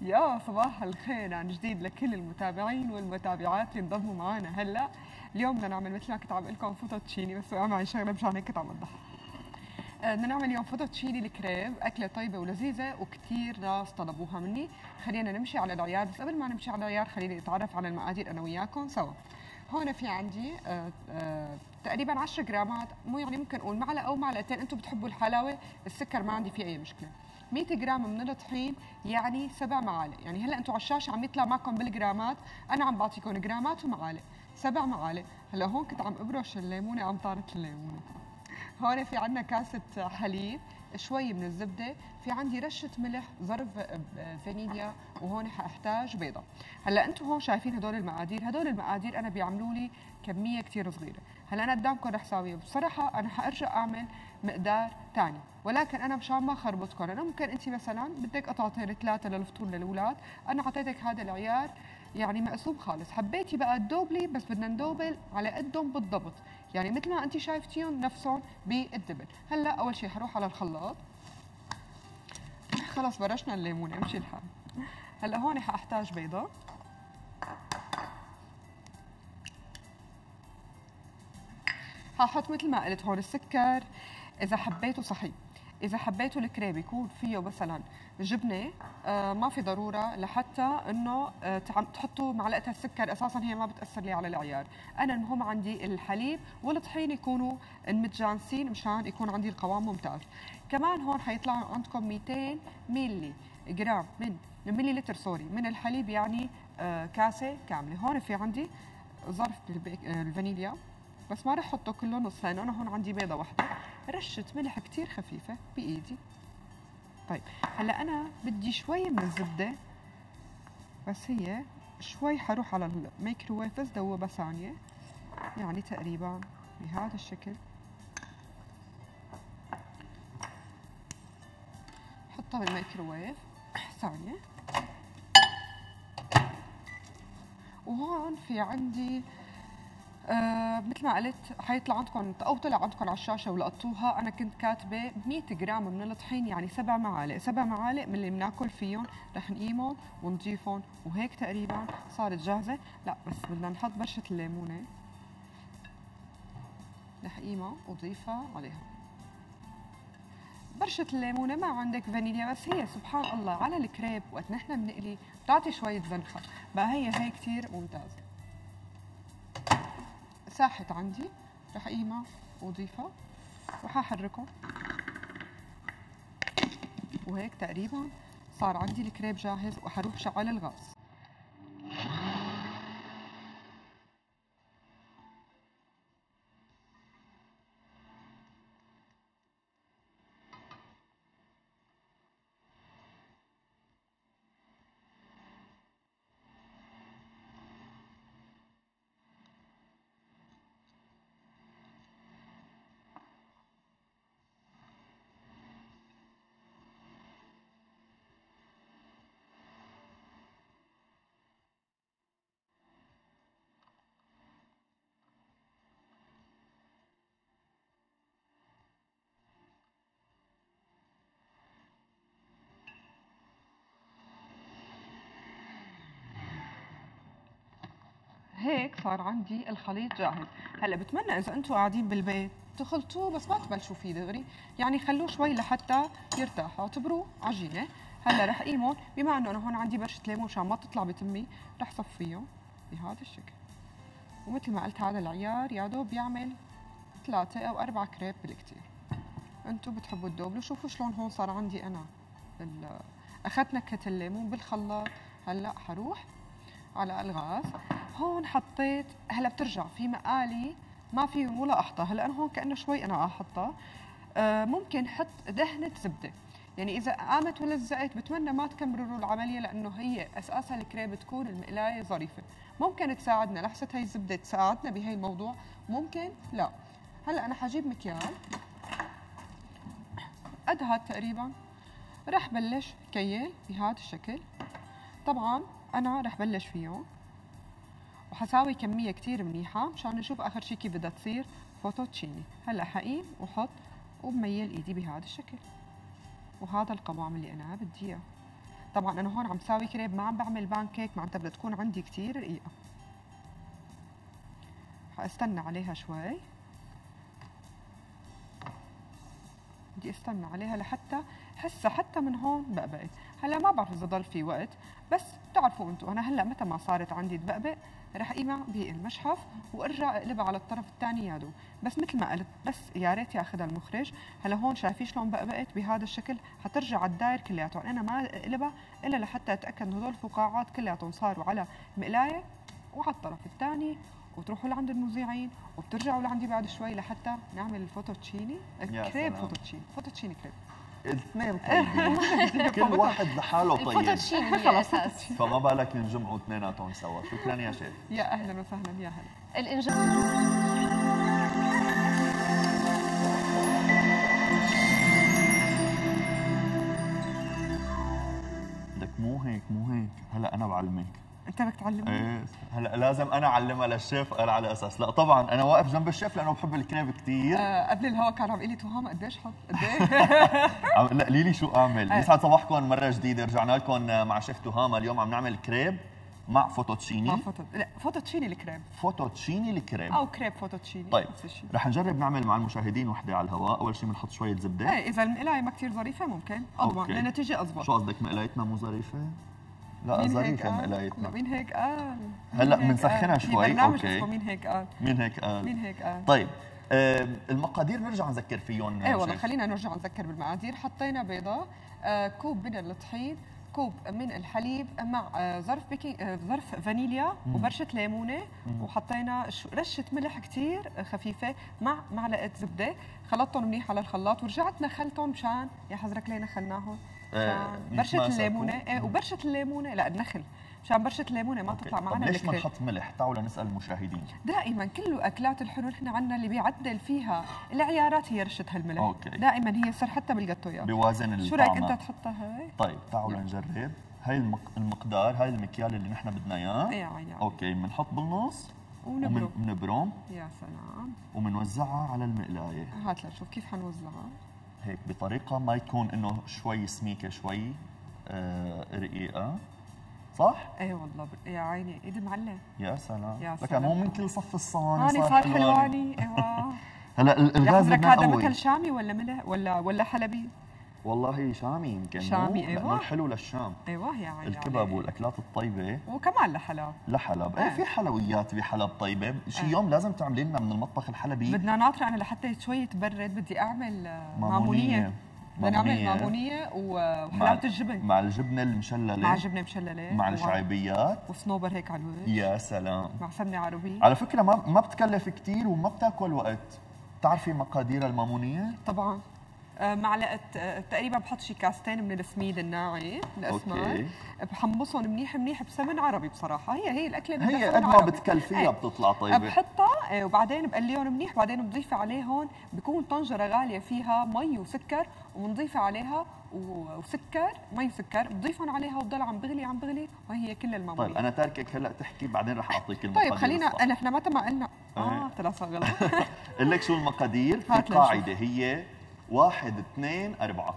يا صباح الخير عن جديد لكل المتابعين والمتابعات اللي انضموا معنا هلا. اليوم بدنا نعمل مثل ما كنت عم لكم فوتوتشيني، بس وقع معي شغله مشان هيك كنت عم اضحك. بدنا نعمل اليوم فوتوتشيني الكريب، اكله طيبه ولذيذه وكثير ناس طلبوها مني. خلينا نمشي على العيار، بس قبل ما نمشي على العيار خليني نتعرف على المقادير انا وياكم سوا. هون في عندي تقريبا 10 جرامات، مو يعني ممكن اقول معلقه او معلقتين، انتم بتحبوا الحلاوه، السكر ما عندي فيه اي مشكله. 100 جرام من الطحين يعني 7 معالق، يعني هلا انتم على الشاشه عم يطلع معكم بالجرامات، انا عم بعطيكم جرامات ومعالق. 7 معالق. هلا هون كنت عم ابرش الليمونه، عم طارت الليمونه. هون في عندنا كاسة حليب، شوي من الزبدة، في عندي رشة ملح، ظرف فانيليا، وهون حاحتاج بيضة. هلا انتم هون شايفين هدول المقادير، هدول المقادير انا بيعملوا لي كمية كثير صغيرة. هلا انا قدامكم رح ساويها، بصراحة انا حارجع اعمل مقدار ثاني، ولكن انا مشان ما خربطكم، انا ممكن انت مثلا بدك قطعتين ثلاثة للفطور للاولاد، انا اعطيتك هذا العيار يعني مقسوم خالص. حبيتي بقى تدوبلي، بس بدنا ندوبل على قدهم بالضبط، يعني مثل ما انت شايفتيهم نفسهم بالدبل. هلا اول شيء حروح على الخلاط، خلص برشنا الليمون امشي الحال. هلا هون حاحتاج بيضه، حاحط مثل ما قلت هون السكر اذا حبيته صحيح. اذا حبيتوا الكريب يكون فيه مثلا جبنه، ما في ضروره لحتى انه تحطوا معلقه السكر، اساسا هي ما بتاثر لي على العيار. انا المهم عندي الحليب والطحين يكونوا متجانسين مشان يكون عندي القوام ممتاز. كمان هون حيطلع عندكم 200 ميلي جرام من ملي لتر سوري من الحليب، يعني كاسه كامله. هون في عندي ظرف الفانيليا، بس ما رح احطه كله نص لانه انا هون عندي بيضه واحده. رشه ملح كثير خفيفه بايدي. طيب هلا انا بدي شوي من الزبده، بس هي شوي حروح على الميكروويف بس دوبها ثانيه، يعني تقريبا بهذا الشكل. حطها بالميكروويف ثانيه. وهون في عندي مثل ما قلت حيطلع عندكم او طلع عندكم على الشاشه ولقطوها، انا كنت كاتبه 100 جرام من الطحين يعني 7 معالق. 7 معالق من اللي بناكل فيهم، رح نقيمهم ونضيفهم، وهيك تقريبا صارت جاهزه. لا بس بدنا نحط برشه الليمونه، رح قيمها وضيفها عليها. برشة الليمونة، ما عندك فانيليا، بس هي سبحان الله على الكريب وقت نحن بنقلي بتعطي شوية زنخة، بقى هي كثير ممتازة. ساحت عندي، رح قيمها وضيفها وححركه، وهيك تقريبا صار عندي الكريب جاهز. وحروح شغل الغاز. هيك صار عندي الخليط جاهز. هلا بتمنى اذا انتم قاعدين بالبيت تخلطوه، بس ما تبلشوا فيه دغري، يعني خلوه شوي لحتى يرتاح، اعتبروه عجينه. هلا رح قيمهم، بما انه انا هون عندي برشه ليمون مشان ما تطلع بتمي، رح صفيهم بهذا الشكل. ومثل ما قلت هذا العيار يا دوب بيعمل 3 أو 4 كريب بالكثير. انتم بتحبوا الدوبل. شوفوا شلون هون صار عندي انا اخذت نكهه الليمون بالخلاط. هلا حروح على الغاز. هون حطيت، هلا بترجع في مقالي ما في ولا احطها. هلا انا هون كانه شوي انا احطها. ممكن حط دهنه زبده، يعني اذا قامت ولزقت بتمنى ما تكمرروا العمليه، لانه هي اساسا الكريب تكون المقلايه ظريفه. ممكن تساعدنا لحسه هي الزبده تساعدنا بهي الموضوع، ممكن لا. هلا انا حجيب مكيال قد هاد تقريبا، رح بلش كيل بهذا الشكل. طبعا انا رح بلش فيه وحساوي كمية كتير منيحة مشان نشوف آخر شي كيف بدها تصير فوتوتشيني. هلا حقيم وحط وبميل ايدي بهذا الشكل، وهذا القوام اللي انا بدي اياه. طبعا انا هون عم ساوي كريب، ما عم بعمل بانكيك، معناتها بدها تكون عندي كثير رقيقه. حاستنى عليها شوي، بدي استنى عليها لحتى حسها حتى من هون بقبقت. هلا ما بعرف اذا ضل في وقت، بس بتعرفوا انتم انا هلا متى ما صارت عندي تبقبق رح قيمها بالمشحف وارجع اقلبها على الطرف الثاني يا دوب. بس مثل ما قلت، بس يا ريت ياخذها المخرج. هلا هون شايفين شلون بقبقت بهذا الشكل، حترجع على الداير كلياتهم. انا ما اقلبها الا لحتى اتاكد انه هدول الفقاعات كلياتهم صاروا على مقلايه وعلى الطرف الثاني، وتروحوا لعند المذيعين وبترجعوا لعندي بعد شوي لحتى نعمل الفوتوتشيني كريب. فوتوتشيني كريب. الاثنين طيبين كل واحد لحاله طيب. الفوتوتشيني هي اساس، فما بالك ينجمعوا اثنيناتهم سوا. شكرا يا شيف. يا اهلا وسهلا. يا هلا. لك مو هيك هلا انا بعلمك. انت بدك تعلمني؟ ايه هلا لازم انا اعلمها للشيف. قال على اساس لا طبعا انا واقف جنب الشيف لانه بحب الكريب كثير. قبل الهوا كان عم يقول لي تهام قديش حط قديش لا قولي لي شو اعمل. يسعد صباحكم مره جديده، رجعنا لكم مع شيف تهامه. اليوم عم نعمل كريب مع فوتوتشيني. لا فوتوتشيني الكريب. فوتوتشيني الكريب او كريب فوتوتشيني. طيب رح نجرب نعمل مع المشاهدين وحده على الهواء. اول شيء بنحط شويه زبده. ايه اذا المقلايه ما كثير ظريفه ممكن اضمن لنتيجه اضبط. شو قصدك مقلايتنا مو ظريفه؟ لا ظريفه مقلايتنا. مين هيك قال؟ هلا بنسخنها شوي. اوكي مين هيك قال؟ مين هيك قال؟ طيب المقادير نرجع نذكر فيهم. ايه والله خلينا نرجع نذكر بالمقادير. حطينا بيضه، كوب من الطحين، كوب من الحليب مع ظرف فانيليا وبرشه ليمونه، وحطينا رشه ملح كثير خفيفه مع معلقه زبده. خلطتهم منيح على الخلاط ورجعت نخلتهم مشان يا حضرتك ليه نخلناهم؟ برشه الليمونه. وبرشه الليمونه لا النخل مشان برشه الليمونه ما تطلع معنا. ليش ما نحط ملح؟ تعالوا لنسال المشاهدين. دائما كل الاكلات الحلوه نحن عندنا اللي بيعدل فيها العيارات هي رشه هالملح. أوكي. دائما هي صار حتى بالجاتويات بوازن الطعم. شو رايك انت تحطها هي؟ طيب تعالوا نجرب. هاي المقدار، هاي المكيال اللي نحن بدنا اياه. ايه عيني. اوكي بنحط بالنص ومنبرم. يا سلام. ومنوزعها على المقلايه. هات لنشوف كيف حنوزعها. هيك بطريقه ما يكون انه شوي سميكه شوي رقيقه. صح؟ ايه والله يا عيني ايدي معلم. يا سلام. لك مو من كل صف الصواني صار حلواني. ايوه. هلا الغاز بدنا هذا مكل شامي ولا ملح ولا حلبي؟ والله شامي يمكن. شامي ايوه. لانه الحلو للشام. ايوه يا عيني. الكباب والاكلات الطيبه وكمان لحلب. ايه في حلويات بحلب طيبه. شي يوم لازم تعملي لنا من المطبخ الحلبي. بدنا ناطره انا لحتى شوي تبرد. بدي اعمل مامونيه. بدنا نعمل مامونيه وحلاوه الجبن مع الجبنه المشلله. مع الشعيبيات وصنوبر هيك على الوجه. يا سلام. مع سمنه عربي. على فكره ما بتكلف كثير وما بتاكل وقت. بتعرفي مقادير المامونيه؟ طبعا. معلقه تقريبا بحط شي كاستين من السميد الناعم الاسمر. بحمصهم منيح بسمن عربي. بصراحه هي الاكله بدها هي قد ما بتكلفيها بتطلع طيبه. بحطها وبعدين بقليهم منيح. بعدين بضيف عليهم بكون طنجره غاليه فيها مي وسكر، وبنضيفها عليها وسكر مي وسكر بضيفهم عليها وبضل عم بغلي وهي كل المامونيه. طيب انا تاركك هلا تحكي بعدين رح اعطيك المقادير. طيب خلينا نحن متى ما قلنا طلع صار غلط. قل لك شو المقادير. في قاعده هي 1 2 4.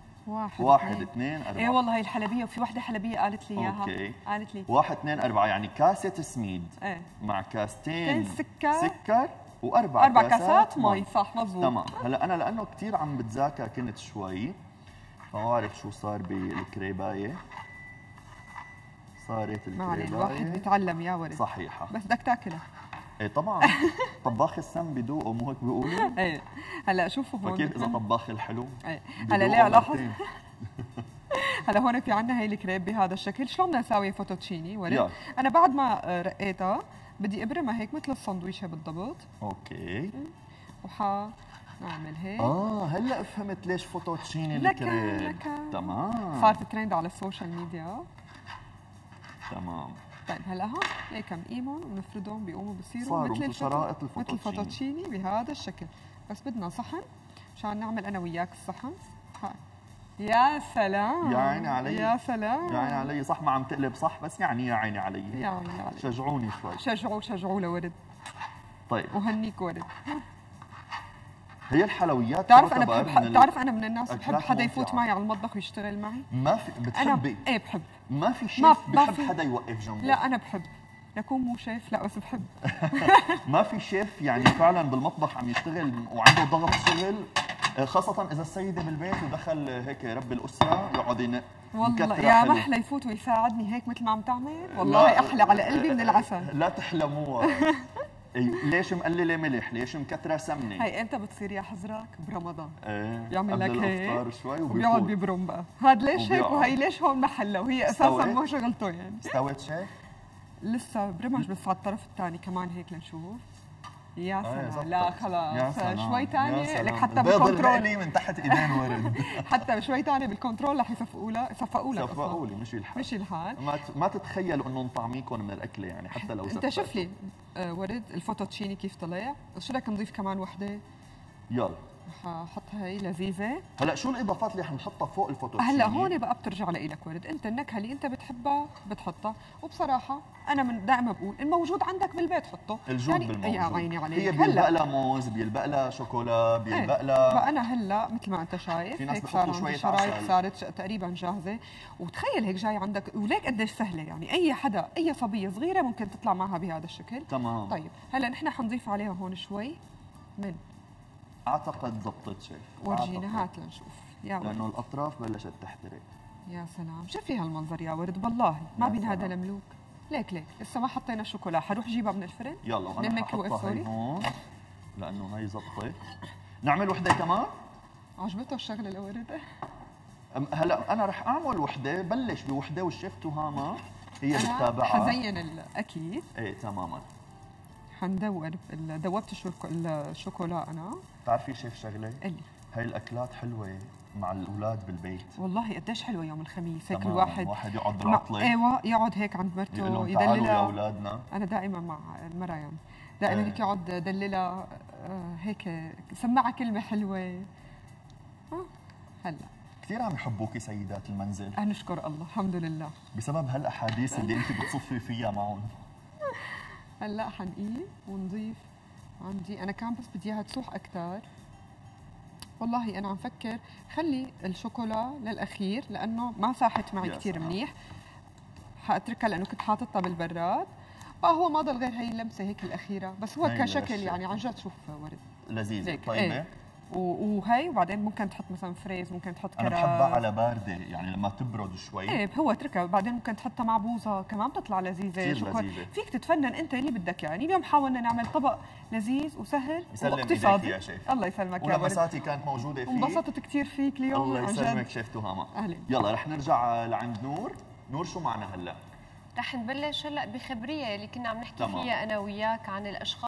1 2 4. ايه والله هي الحلبيه. وفي وحده حلبيه قالت لي اياها. اوكي. قالت لي 1 2 4 يعني كاسه سميد. ايه. مع كاستين سكر واربع كاسات مي. صح مضبوط. تمام. هلا انا لانه كثير عم بتذاكى كنت شوي، فما بعرف شو صار بالكريبايه. صارت الكريبايه الواحد بيتعلم يا ولد. صحيحه. بس بدك تاكلها. ايه طبعا. طباخ السم بدوقه، مو هيك بيقولوا؟ ايه. هلا شوفوا هون فكيف اذا طباخ الحلو؟ ايه. هلا ليه لاحظ. هلا هون في عندنا هي الكريب بهذا الشكل. شلون بدنا نساوي فوتوتشيني ولد؟ انا بعد ما رقيتها بدي ابرمها هيك مثل السندويشه بالضبط. اوكي. نعمل هيك. هلا فهمت ليش فوتوتشيني الكريب. تمام. صارت ترند على السوشيال ميديا. تمام. طيب هلا هون هيك بنقيمهم وبنفردهم بيقوموا بصيروا مثل شرائط مثل الفوتوتشيني بهذا الشكل. بس بدنا صحن مشان نعمل انا وياك الصحن. يا سلام. يا عيني علي. يا سلام. يا عيني علي. صح ما عم تقلب صح بس يعني يا عيني علي. يا عيني علي. شجعوني شوي. شجعوا لورد. طيب وهنيك ورد. هي الحلويات بتعرف انا تعتبر بتعرف انا من الناس بحب الأكلات حدا يفوت الممتعة. معي على المطبخ ويشتغل معي. ما في انا بتحبي؟ ايه بحب. ما في ما شيف بحب في. حدا يوقف جنبه. لا انا بحب لكون مو شيف، لا بس بحب. ما في شيف يعني فعلا بالمطبخ عم يشتغل وعنده ضغط شغل، خاصة إذا السيدة بالبيت ودخل هيك رب الأسرة يقعد ينق. والله يا محلى يفوت ويساعدني هيك مثل ما عم تعمل، والله احلى على قلبي من العسل. لا تحلموها. ليش مقللة ملح؟ ليش مكترة سمنة؟ هي امتى بتصير يا حزرك؟ برمضان. ايه يعمل لك هيك شوي وبيقعد بيبرم بقى. هاد ليش هيك وهي ليش هون محله وهي اساسا مو شغلته يعني. استوت شيف؟ لسه برمج بس على الطرف الثاني كمان هيك لنشوف. يا سلام. لا يا خلاص سلام. شوي ثانيه لك حتى بالكنترول بالكنترول من تحت ايدين ورد. حتى شوي ثانيه بالكنترول رح يصفقوا لك صفقوا لي مشي الحال. مشي الحال. ما تتخيلوا انه نطعميكم من الاكله يعني حتى لو انت شوف لي ورد الفوتوتشيني كيف طلع، شو بدك نضيف كمان وحده؟ يلا ححطها هي لذيذه. هلا شو الاضافات اللي حنحطها فوق الفوتوتشيني؟ هلا هون بقى بترجع لإلك ورد، انت النكهه اللي انت بتحبها بتحطها، وبصراحه انا من دائما بقول الموجود عندك بالبيت حطه. الجود يعني بالموجود. يا عيني عليك. هي بيلبق لها موز، بيلبق لها شوكولا، بيلبق لها فانا هلا مثل ما انت شايف هيك صار عندي شرايط صارت تقريبا جاهزه، وتخيل هيك جاي عندك وليك قديش سهله يعني اي حدا اي صبيه صغيره ممكن تطلع معها بهذا الشكل. تمام. طيب هلا نحن حنضيف عليها هون شوي من اعتقد زبطت شيف. ورجينا هات لنشوف يا ورد. لانه الاطراف بلشت تحترق. يا سلام شوفي هالمنظر يا ورد بالله ما بينهدى الملوك. ليك لسه ما حطينا شوكولا، حروح جيبها من الفرن. يلا وانا حطها هي هون لانه هي زبطت. نعمل وحده كمان؟ عجبته الشغله الورده. هلا انا رح اعمل وحده، بلش بوحده والشيف تهامه هي أنا بتتابعها. حزين اكيد. ايه تماما. حندور دوبت الشوكولا انا. بتعرفي شيف شغله؟ قلي. هاي الاكلات حلوه مع الاولاد بالبيت. والله قديش حلوه يوم الخميس هيك الواحد يقعد بالعطله. ايوه يقعد هيك عند مرته يدللها تعالوا يا اولادنا. انا دائما مع المراه يعني دائما هيك يقعد دللها هيك سمعها كلمه حلوه. هلا كثير عم يحبوكي سيدات المنزل. نشكر الله الحمد لله بسبب هالاحاديث اللي انت بتصفي فيها معهم. هلا حنقيم ونضيف. عندي انا كان بس بدي اياها تسوح اكثر. والله انا عم فكر خلي الشوكولا للاخير لانه ما ساحت معي كثير منيح. حاتركها لانه كنت حاططها بالبراد، فهو ما ضل غير هي اللمسه هيك الاخيره، بس هو كشكل يعني عن جد شوف ورد لذيذه طيبه. ايه. وهي وبعدين ممكن تحط مثلا فريز، ممكن تحط كراز. انا بحبها على بارده يعني لما تبرد شوي. ايه هو اتركها، بعدين ممكن تحطها مع بوظه كمان بتطلع لذيذه. كثير لذيذه. فيك تتفنن انت اللي بدك يعني. اليوم حاولنا نعمل طبق لذيذ وسهل واقتصادي. يا شيف الله يسلمك يا ورد. ولمساتي كانت موجوده فيه. انبسطت كثير فيك اليوم. الله يسلمك شيف تهامه. اهلا. يلا رح نرجع لعند نور. نور شو معنا هلا؟ رح نبلش هلا بخبريه اللي كنا عم نحكي فيها انا وياك عن الاشخاص